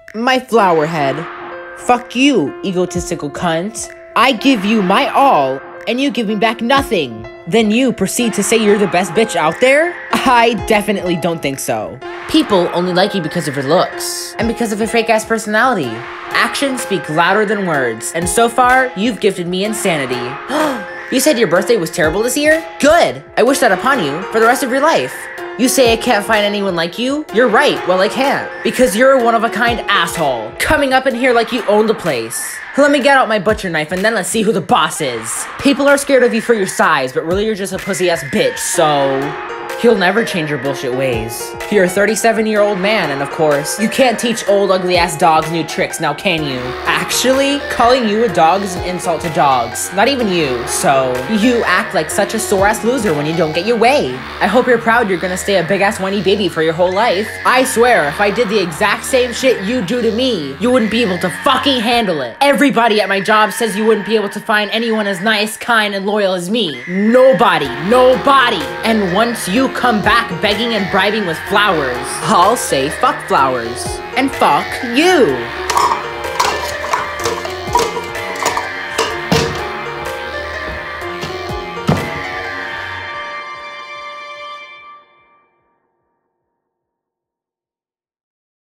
My flower head. Fuck you, egotistical cunt. I give you my all, and you give me back nothing. Then you proceed to say you're the best bitch out there? I definitely don't think so. People only like you because of your looks, and because of your fake-ass personality. Actions speak louder than words, and so far, you've gifted me insanity. You said your birthday was terrible this year? Good! I wish that upon you for the rest of your life. You say I can't find anyone like you? You're right, well I can't. Because you're a one-of-a-kind asshole. Coming up in here like you own the place. Let me get out my butcher knife and then let's see who the boss is. People are scared of you for your size, but really you're just a pussy-ass bitch, so... He'll never change your bullshit ways. You're a 37-year-old man, and of course, you can't teach old ugly-ass dogs new tricks, now can you? Actually, calling you a dog is an insult to dogs. Not even you, so... You act like such a sore-ass loser when you don't get your way. I hope you're proud you're gonna stay a big-ass whiny baby for your whole life. I swear, if I did the exact same shit you do to me, you wouldn't be able to fucking handle it. Everybody at my job says you wouldn't be able to find anyone as nice, kind, and loyal as me. Nobody. And once you come back begging and bribing with flowers, I'll say fuck flowers. And fuck you.